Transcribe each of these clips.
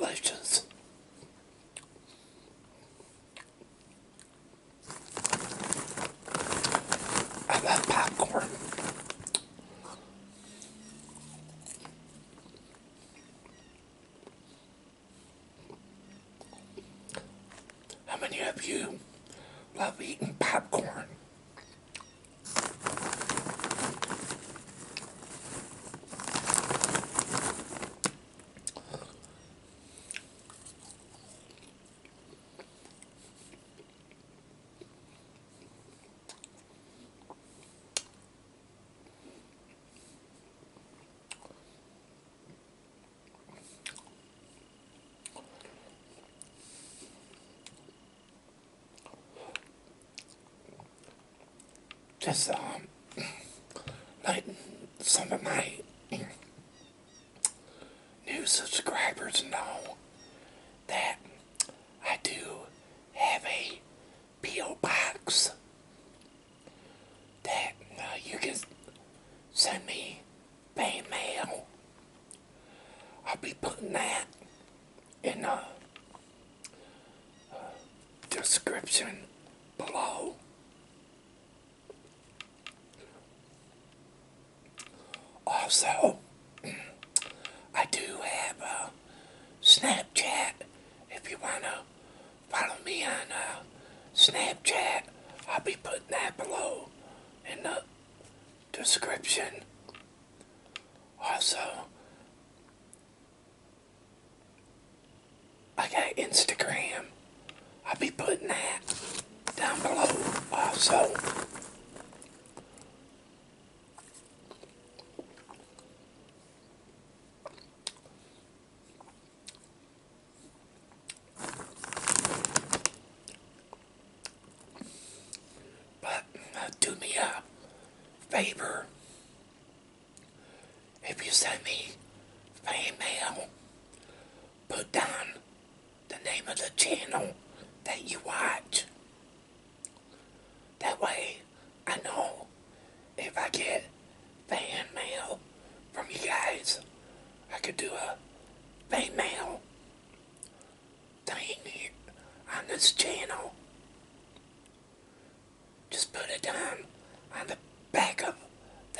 delicious. I love popcorn. How many of you love eating popcorn? Just letting some of my new subscribers know that I do have a P.O. box that you can send me fan mail. I'll be putting that in the description below. Also, I do have a Snapchat. If you want to follow me on Snapchat, I'll be putting that below in the description. Also, I got Instagram. I'll be putting that down below also. But do me a favor. If you send me fan mail, put down the name of the channel that you watch. That way I know if I get fan mail from you guys, I could do a fan mail thing here on this channel. Just put it down on the back of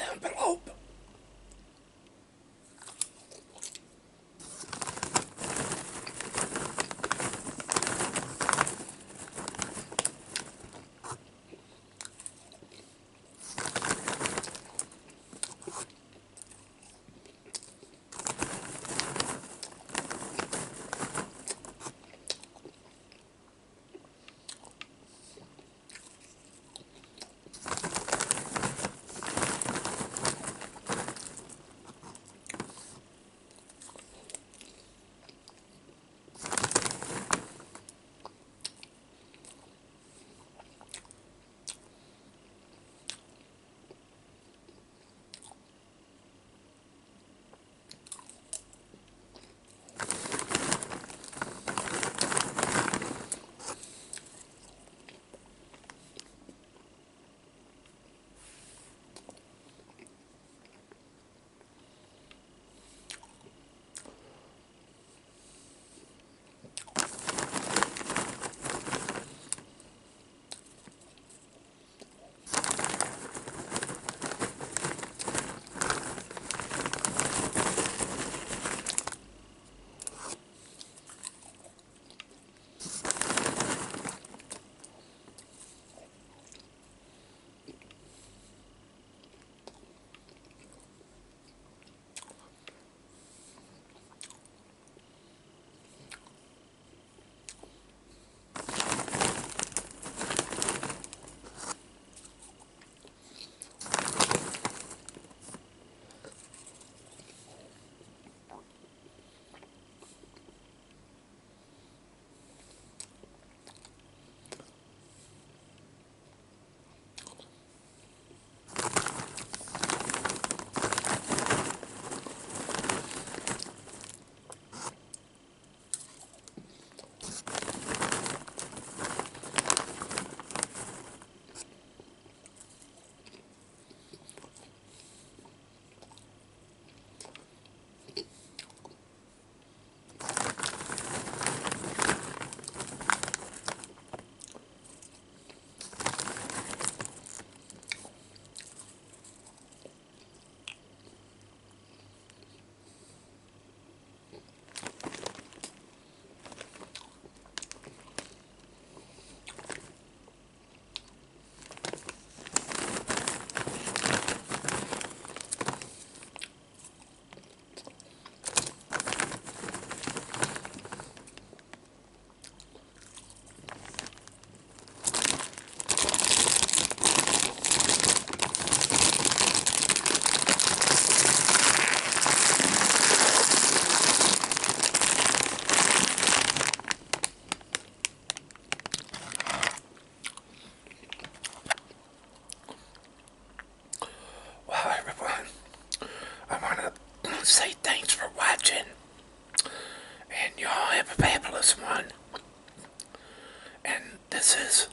this is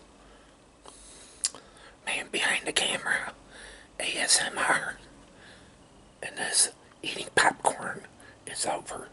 man behind the camera ASMR, and this eating popcorn is over.